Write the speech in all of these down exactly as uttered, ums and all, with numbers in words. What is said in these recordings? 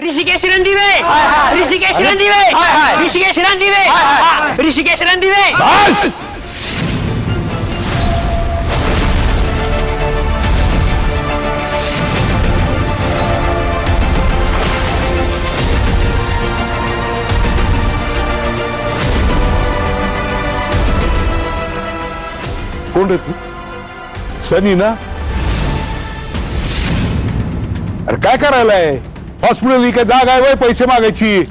ऋषिकेश रणदिवे, ऋषिकेश रणदिवे, ऋषिकेश रणदिवे, ऋषिकेश रणदिवे। बस कोण रे तू? सनी ना? अरे काय करायलाय? हॉस्पिटल ही काय जागा आहे वय पैसे मागायची?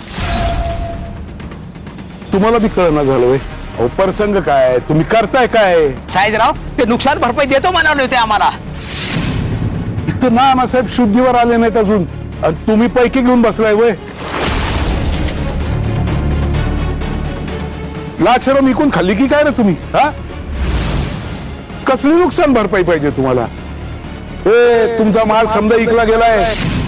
तुम्हाला बी कळना झालं वय? अहो प्रसंग काय तुम्ही करताय काय? साहेबराव ते नुकसान भरपाई देतो म्हणाले होते आम्हाला। इथं ना साहेब शुद्धीवर आले नाहीत अजून आणि तुम्ही पैकी घेऊन बसलाय वय? लाचरम इकून खाल्ली की काय रे तुम्ही? हा कसली नुकसान भरपाई पाहिजे तुम्हाला? ए तुमचा माल समजा इकला गेलाय।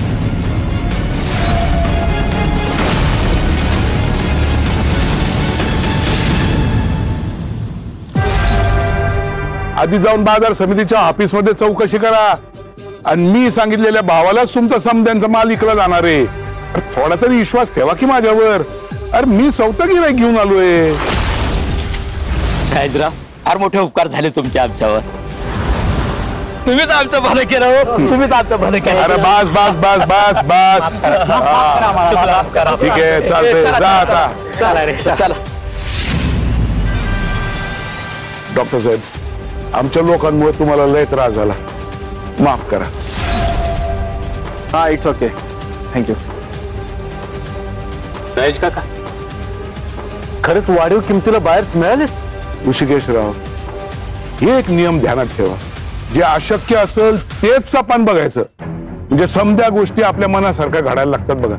आधी जाऊन बाजार समितीच्या ऑफिस मध्ये चौकशी करा आणि मी सांगितलेल्या भावालाच तुमचा समद्यांचा माल इकला जाणार आहे। थोडा तरी विश्वास ठेवा की माझ्यावर। अरे मी सौता गिराईक घेऊन आलोय। साहेबराव फार मोठे उपकार झाले तुमचे आमच्यावर। तुम्हीच आमचं भलं केलं हो, तुम्हीच आमचं भलं केलं। अरे बस बस बस बस बस ठीक आहे चालतंय जा आता। चला रे चला। डॉक्टर साहेब आमच्या लोकांमुळे तुम्हाला लय त्रास झाला, माफ करा। हा इट्स ओके थँक्यू। सहेज काका खरंच वाढीव किमतीला बाहेरच मिळाले? ऋषिकेशराव हे एक नियम ध्यानात ठेवा, जे अशक्य असेल तेच सपान बघायचं, म्हणजे समध्या गोष्टी आपल्या मनासारख्या घडायला लागतात बघा।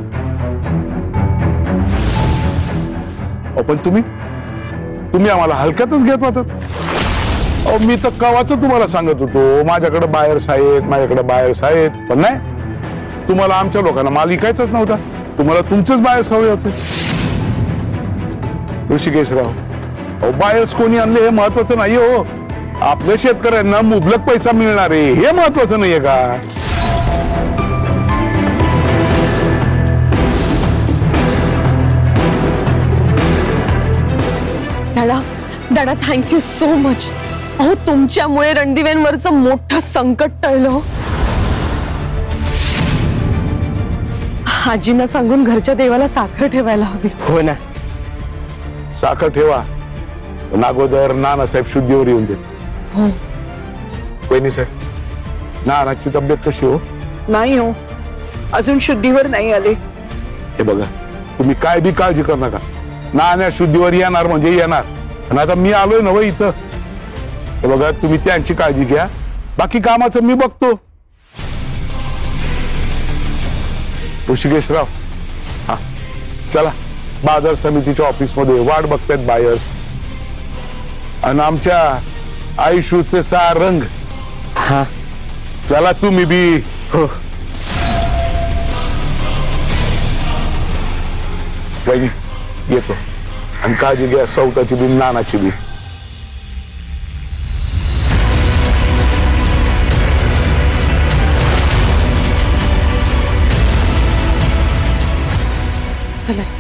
पण तुम्ही तुम्ही आम्हाला हलक्यातच घेत होतात। अहो मी तर कवाच तुम्हाला सांगत होतो माझ्याकडे बायर्स आहेत, माझ्याकडे बायर्स आहेत, पण नाही तुम्हाला आमच्या लोकांना माल विकायचाच नव्हता, तुम्हाला तुमचेच बायर्स हवे होते। ऋषिकेशराव अहो बायर्स कोणी आणले हे महत्वाचं नाही हो, आपल्या शेतकऱ्यांना मुबलक पैसा मिळणार आहे हे महत्वाचं नाहीये का? दादा दादा थँक्यू सो मच। अहो तुमच्यामुळे रणदिवेंवरचं मोठं संकट टळलं। आजींना सांगून घरच्या देवाला साखर ठेवायला हवी। हो ना साखर ठेवा, नागोदर नानासाहेब शुद्धीवर येऊन देत। हो वहिनी साहेब नानाची तब्येत कशी हो? नाही हो अजून शुद्धीवर नाही आले। हे बघा तुम्ही काय बी काळजी करू नका, नाना शुद्धीवर येणार म्हणजे येणार। आणि आता मी आलोय नव इथं, हे बघा तुम्ही त्यांची काळजी घ्या, बाकी कामाचं मी बघतो। ऋषिकेशराव हा चला बाजार समितीच्या ऑफिस मध्ये वाट बघतायत बायर्स आणि आमच्या आयुष्याचे सहा रंग। हा चला तुम्ही बी। हो वहिनी येतो आणि काळजी घ्या सौताची बी नानाची बी। चला